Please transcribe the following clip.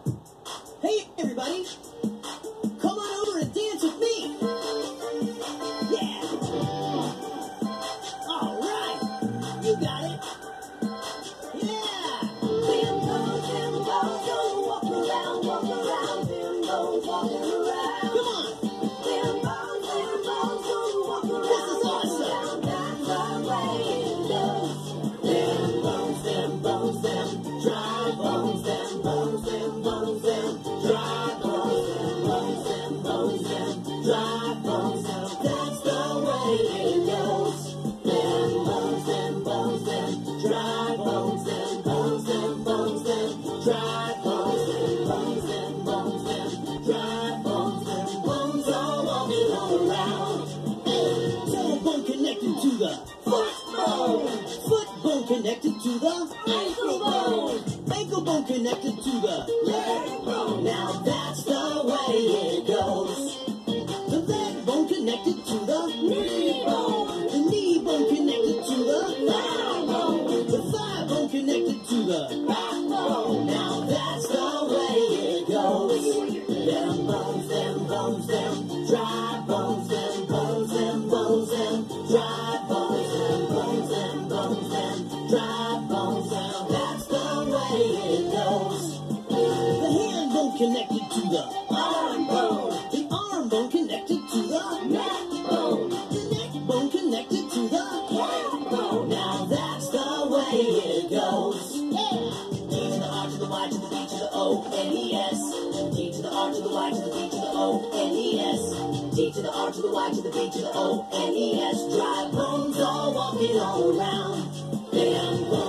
Hey, everybody. Come on over and dance with me. Yeah. All right. You got it. Yeah. Bimbos, don't walk around, bimbos walking around. Come on. Bimbos, don't walk around. This is awesome. That's the way it goes. Bimbos, dry bones, bimbos, dry bones, dry bones. That's the way it goes. Bimbos, dry bones, dry bones, dry bones, all walking all around. Tailbone connected to the foot bone connected to the ankle bone connected to the leg bone. Now that's the way it goes. The leg bone connected to the knee bone. The knee bone connected to the thigh bone. The thigh bone connected to the backbone. Now that's the way it goes. Them bones, dry bones, dry bones, dry bones. That's the way it goes. The hand bone connected to the arm bone. The arm bone connected to the neck bone. The neck bone connected to the head bone. Now that's the way it goes. Yeah. D to the R to the Y to the B to the O-N-E-S. D to the R to the Y to the B to the O-N-E-S. D to the R to the Y to the B to the O-N-E-S. Dry bones all walking all around. Damn bones.